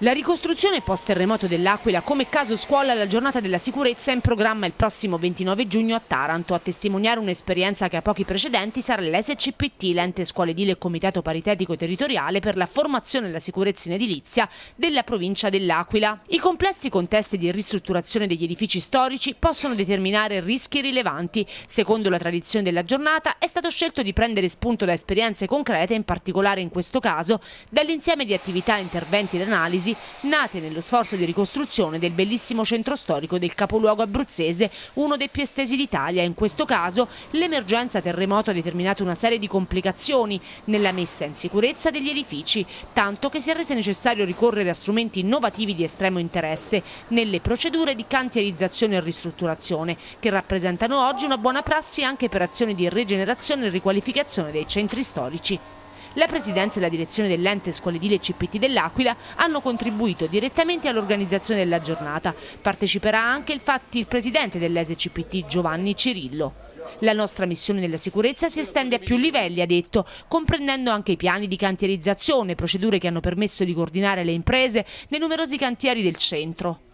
La ricostruzione post-terremoto dell'Aquila come caso scuola. La giornata della sicurezza è in programma il prossimo 29 giugno a Taranto. A testimoniare un'esperienza che ha pochi precedenti sarà l'ESCPT, l'ente scuola edile e comitato paritetico territoriale per la formazione e la sicurezza in edilizia della provincia dell'Aquila. I complessi contesti di ristrutturazione degli edifici storici possono determinare rischi rilevanti. Secondo la tradizione della giornata è stato scelto di prendere spunto da esperienze concrete, in particolare in questo caso dall'insieme di attività, interventi ed analisi nate nello sforzo di ricostruzione del bellissimo centro storico del capoluogo abruzzese, uno dei più estesi d'Italia. In questo caso l'emergenza terremoto ha determinato una serie di complicazioni nella messa in sicurezza degli edifici, tanto che si è reso necessario ricorrere a strumenti innovativi di estremo interesse nelle procedure di cantierizzazione e ristrutturazione, che rappresentano oggi una buona prassi anche per azioni di rigenerazione e riqualificazione dei centri storici. La Presidenza e la direzione dell'ente scuola edile CPT dell'Aquila hanno contribuito direttamente all'organizzazione della giornata. Parteciperà anche il presidente dell'ESCPT Giovanni Cirillo. La nostra missione nella sicurezza si estende a più livelli, ha detto, comprendendo anche i piani di cantierizzazione, procedure che hanno permesso di coordinare le imprese nei numerosi cantieri del centro.